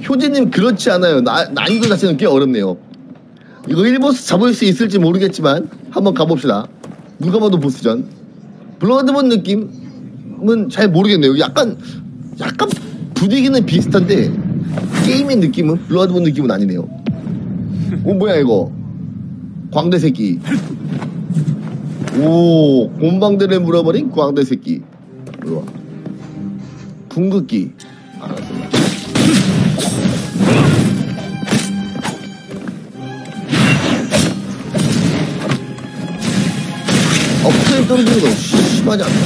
효재님 그렇지 않아요. 난이도 자체는 꽤 어렵네요. 이거 1보스 잡을 수 있을지 모르겠지만 한번 가봅시다. 누가 봐도 보스전. 블러드본 느낌은 잘 모르겠네요. 약간 분위기는 비슷한데 게임의 느낌은 블러드본 느낌은 아니네요. 오 뭐야 이거 광대 새끼. 오 곰방대를 물어버린 광대 새끼. 뭐야 궁극기. 알았어. 업체에 떨어지는 거 심하지 않나?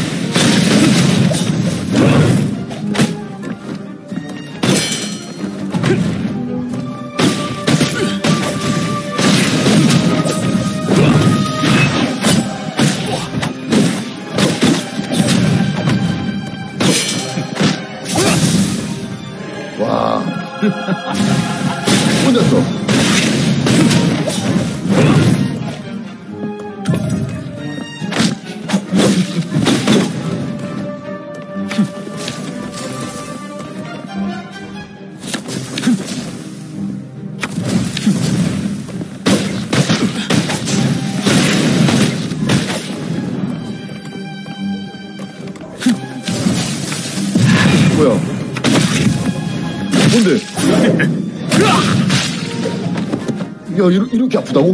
와. 혼졌어. 뭐야? 뭔데? 야, 이렇게 아프다고?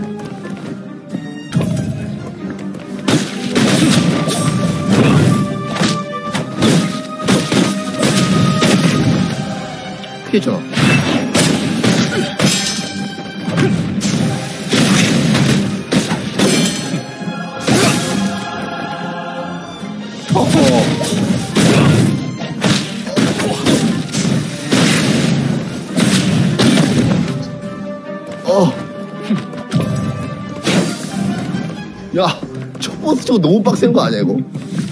피해줘. 야, 첫 보스 저거 너무 빡센 거 아니야, 이거?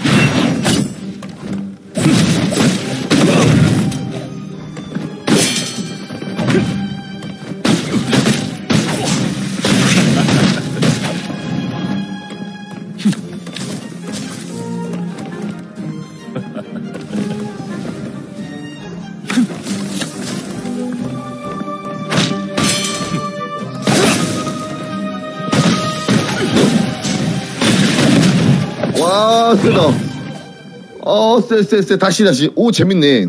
와, 세다. 쎄. 다시. 오, 재밌네.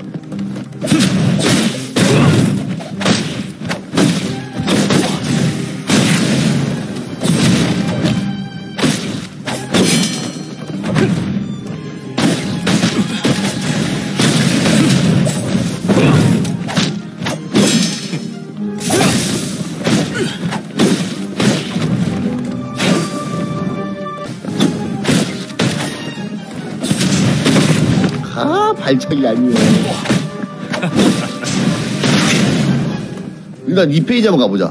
발차기 얄미워. 일단 2페이지 한번 가보자.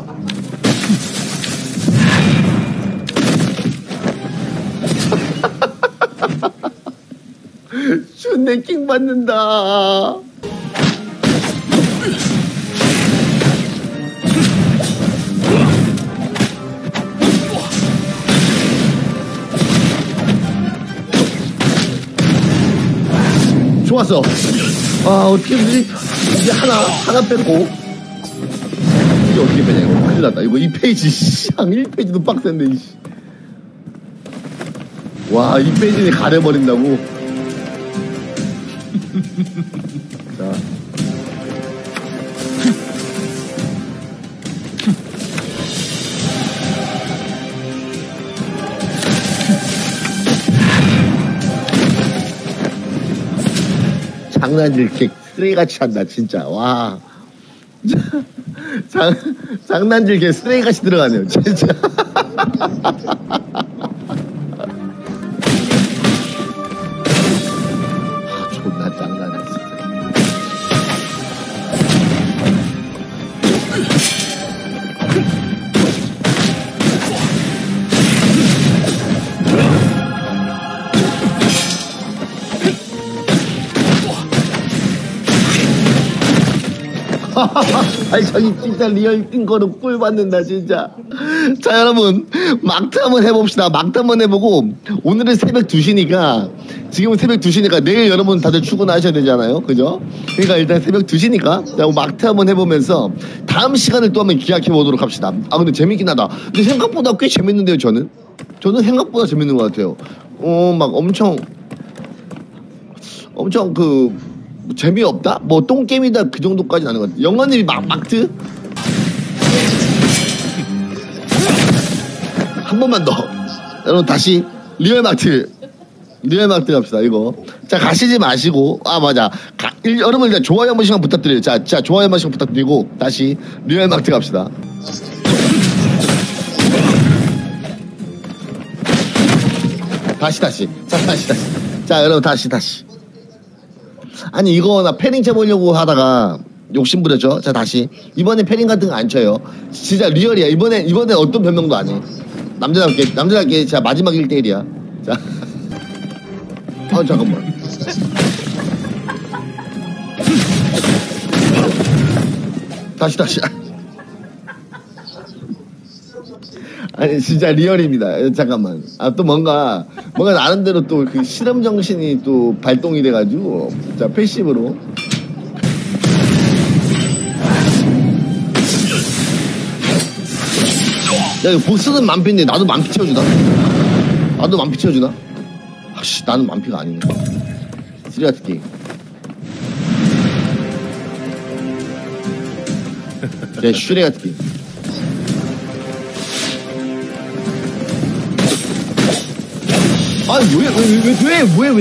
슌내 킹 받는다. 좋았어. 아, 어떻게 이제 하나 뺐고. 이게 어떻게 빼냐, 이거. 큰일 났다. 이거 2페이지, 한 1페이지도 빡센데, 이씨. 와, 2페이지는 가려버린다고. 자. 장난질 개 쓰레기같이 한다 진짜. 와. 장난질 개 쓰레기같이 들어가네요 진짜. 존나 장난해 진짜. 아니 저기 진짜 리얼 띵거로 꿀 받는다 진짜. 자 여러분 막타 한번 해봅시다. 막타 한번 해보고 오늘은 새벽 2시니까 지금은 새벽 2시니까 내일 여러분 다들 출근하셔야 되잖아요. 그죠? 그러니까 일단 새벽 2시니까 막트 한번 해보면서 다음 시간을 또 한번 기약해 보도록 합시다. 아 근데 재밌긴 하다. 근데 생각보다 꽤 재밌는데요. 저는 생각보다 재밌는 것 같아요. 막 엄청 그 재미없다? 뭐 똥게임이다 그 정도까지는 아닌 것 같아요. 영화님이 막트? 한 번만 더. 여러분 다시 리얼 마트 갑시다. 이거 자 가시지 마시고 맞아 여러분 일단 좋아요 한 번씩만 부탁드려요. 자 좋아요 한 번씩만 부탁드리고 다시 리얼 마트 갑시다. 다시 자 여러분 다시 아니 이거 나 패링 쳐보려고 하다가 욕심부렸죠. 자 다시 이번에 패링 같은 거 안 쳐요. 진짜 리얼이야. 이번에 어떤 변명도 안 해. 남자답게 자 마지막 1대1이야. 자 잠깐만. 다시 아니 진짜 리얼입니다. 잠깐만. 또 뭔가 나름대로 또 그 실험 정신이 또 발동이 돼가지고 자 패시브로 야 이거 보스는 만피인데 나도 만피 채워주나? 아씨 나는 만피가 아니네. 쓰리 같은 게임. 야 슈레 같은 게임. 아 왜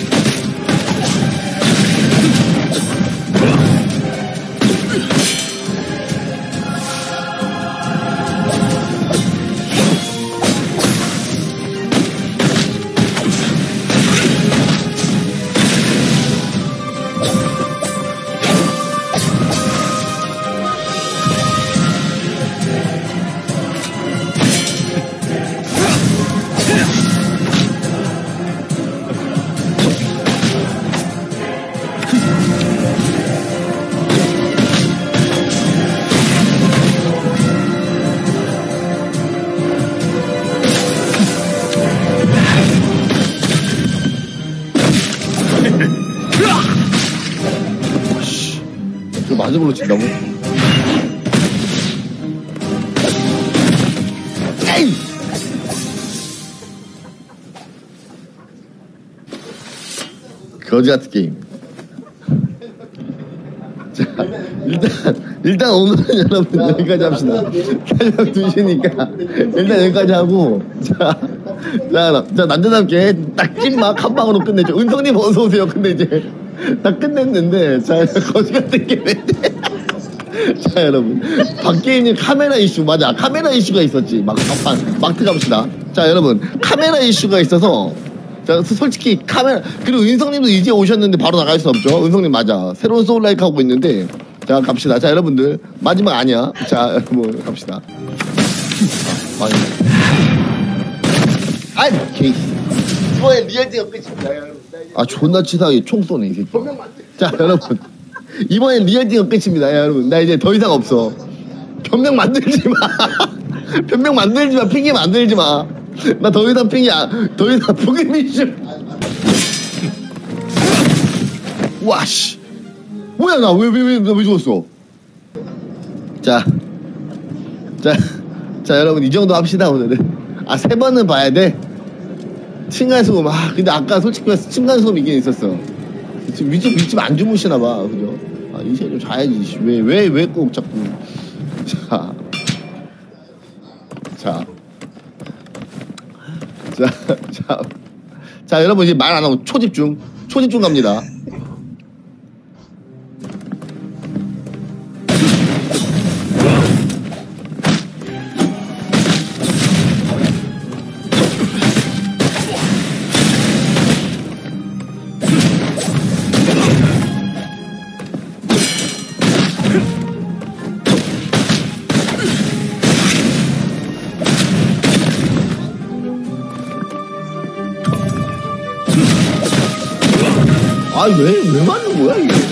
마지막으로 친다고? 에이! 거지 같은 게임. 자, 일단 오늘은 여러분 여기까지 합시다. 새벽 2시니까 일단 여기까지 하고 자 남자답게 딱 찐막 한 방으로 끝내죠. 은성님 어서 오세요. 근데 이제 다 끝냈는데 자 거지 같은 게임인데 자 여러분 밖에 있는 카메라 이슈 맞아 카메라 이슈가 있었지 막트 갑시다. 자 여러분 카메라 이슈가 있어서 자 솔직히 카메라 그리고 은성님도 이제 오셨는데 바로 나갈 수 없죠. 은성님 맞아 새로운 소울라이크 하고 있는데 자 갑시다. 자 여러분들 마지막 아니야. 자 여러분 갑시다. 아이 케이스 이번에 리얼티가 끝입니다. 존나 치사하게 총 쏘네 이 새끼. 자 여러분 이번엔 리얼티가 끝입니다. 여러분 나 이제 더 이상 없어. 변명 만들지 마. 핑계 만들지 마. 나 더 이상 더 이상 포기미슈. 와씨 뭐야 나 왜 죽었어. 자 여러분 이 정도 합시다 오늘은. 3번은 봐야 돼. 층간소음. 근데 아까 솔직히 말해서 층간소음 있긴 있었어. 지금 밑집 안 주무시나봐. 그죠? 이 시간에 좀 자야지. 왜 꼭 자꾸. 자, 여러분 이제 말 안 하고 초집중 갑니다. 왜 맞는 거야, 이게?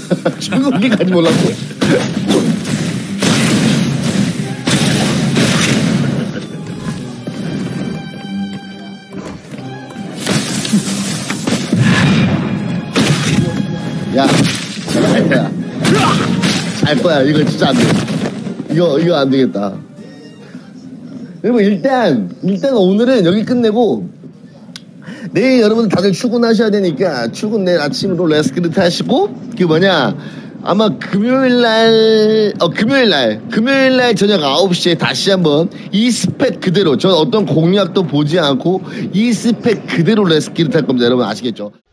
중국에까지 몰랐고. 야, 잘 거야. 잘 거야. 이거 진짜 안 돼. 이거 안 되겠다. 여러분, 일단 오늘은 여기 끝내고, 내일 여러분 다들 출근하셔야 되니까, 출근 내일 아침으로 레스크리트 하시고, 아마 금요일날 저녁 9시에 다시 한번 이 스펙 그대로, 전 어떤 공략도 보지 않고 이 스펙 그대로 레스크리트 할 겁니다. 여러분 아시겠죠?